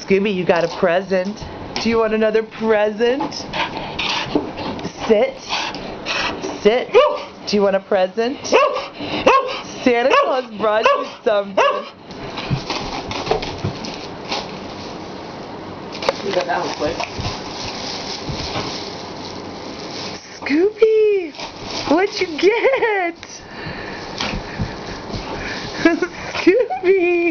Scooby, you got a present. Do you want another present? Sit. Sit. Do you want a present? Santa Claus brought you something. You got that one quick. Scooby, what'd you get? Scooby.